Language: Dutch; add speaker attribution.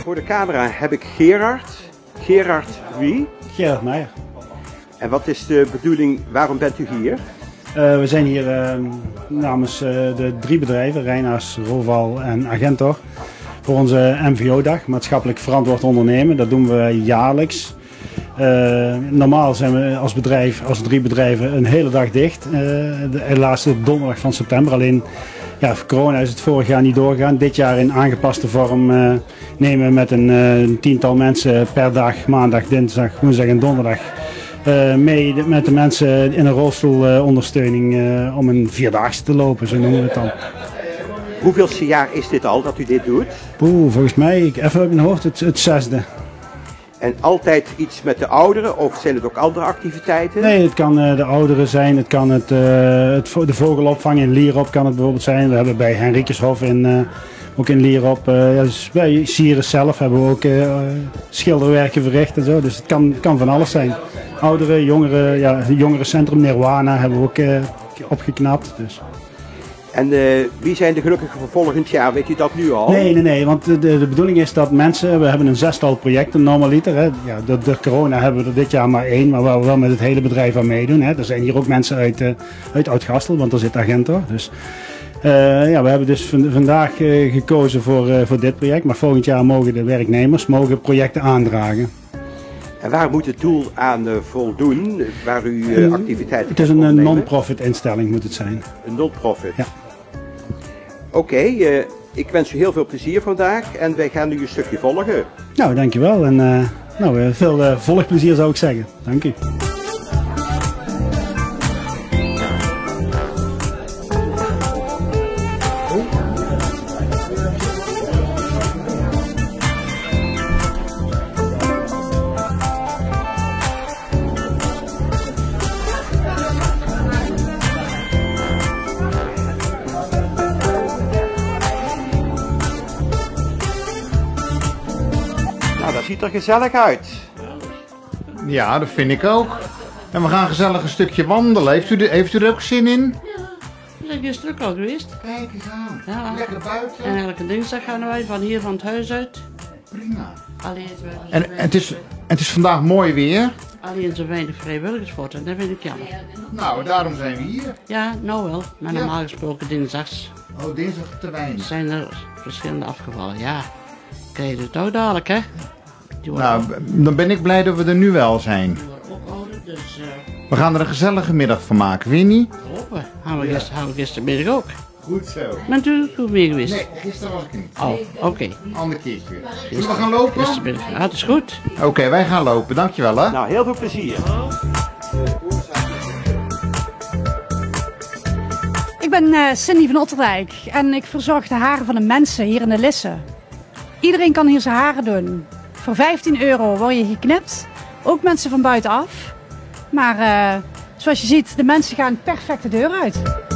Speaker 1: Voor de camera heb ik Gerard. Gerard wie?
Speaker 2: Gerard Meijer.
Speaker 1: En wat is de bedoeling, waarom bent u hier?
Speaker 2: We zijn hier namens de 3 bedrijven, Reinaars, Roval en Agentor, voor onze MVO-dag, maatschappelijk verantwoord ondernemen. Dat doen we jaarlijks. Normaal zijn we als bedrijf, als 3 bedrijven, een hele dag dicht. De laatste donderdag van september. Alleen ja, voor corona is het vorig jaar niet doorgegaan. Dit jaar in aangepaste vorm nemen we met een 10-tal mensen per dag, maandag, dinsdag, woensdag en donderdag, mee met de mensen in een rolstoelondersteuning om een 4-daagse te lopen, zo noemen we het dan.
Speaker 1: Hoeveelste jaar is dit al dat u dit doet?
Speaker 2: Volgens mij, even uit mijn hoofd, het 6e.
Speaker 1: En altijd iets met de ouderen of zijn het ook andere activiteiten?
Speaker 2: Nee, het kan de ouderen zijn, het kan de vogelopvang in Lierop kan het bijvoorbeeld zijn. We hebben bij Henricushof ook in Lierop, dus bij Sieris zelf hebben we ook schilderwerken verricht en zo. Dus het kan van alles zijn. Ouderen, jongeren, ja, het jongerencentrum Nirwana hebben we ook opgeknapt. Dus.
Speaker 1: En wie zijn de gelukkigen voor volgend jaar? Weet u dat nu al?
Speaker 2: Nee, want de bedoeling is dat mensen, we hebben een 6-tal projecten normaliter. Hè. Ja, door corona hebben we er dit jaar maar 1, maar waar we wel met het hele bedrijf aan meedoen. Hè. Er zijn hier ook mensen uit Oud-Gastel, want daar zit Agentor. Dus, ja, we hebben dus vandaag gekozen voor dit project, maar volgend jaar mogen de werknemers projecten aandragen.
Speaker 1: En waar moet het doel aan voldoen, waar u activiteiten
Speaker 2: Het is een non-profit instelling moet het zijn. Een
Speaker 1: non-profit?
Speaker 2: Ja.
Speaker 1: Oké, ik wens u heel veel plezier vandaag en wij gaan nu een stukje volgen.
Speaker 2: Nou, dankjewel en veel volgplezier zou ik zeggen. Dank u.
Speaker 1: Dat ziet er gezellig uit.
Speaker 3: Ja, dat vind ik ook. En we gaan gezellig een stukje wandelen. Heeft u er ook zin in?
Speaker 4: Ja, we zijn gisteren ook al geweest.
Speaker 3: Kijk eens aan.
Speaker 4: Ja.
Speaker 3: Lekker buiten.
Speaker 4: En elke dinsdag gaan wij van hier van het huis uit.
Speaker 3: Prima.
Speaker 4: Alleen,
Speaker 3: En het is vandaag mooi weer.
Speaker 4: alleen zo weinig vrijwilligers voor en dat vind ik jammer.
Speaker 3: Nou, daarom zijn we hier.
Speaker 4: Ja, nou wel. Maar normaal gesproken dinsdags
Speaker 3: Oh, dinsdag te weinig.
Speaker 4: zijn er verschillende afgevallen. Ja, krijg je het ook dadelijk, hè?
Speaker 3: Nou, dan ben ik blij dat we er nu wel zijn.
Speaker 4: Die worden ook ouder, dus
Speaker 3: We gaan er een gezellige middag van maken, weet je niet?
Speaker 4: hopen. Hadden we gistermiddag ook.
Speaker 3: Goed zo.
Speaker 4: Bent u goed mee geweest?
Speaker 3: Nee, gisteren was ik er niet.
Speaker 4: Oh, oké.
Speaker 3: Ander keertje. Zullen we gaan lopen?
Speaker 4: Gistermiddag. Ja, het is goed.
Speaker 3: Oké, wij gaan lopen. Dankjewel hè.
Speaker 1: Nou, heel veel plezier.
Speaker 5: Ik ben Cindy van Otterdijk en ik verzorg de haren van de mensen hier in de Lisse. Iedereen kan hier zijn haren doen. Voor €15 word je geknipt, ook mensen van buitenaf. Maar zoals je ziet, de mensen gaan perfect de deur uit.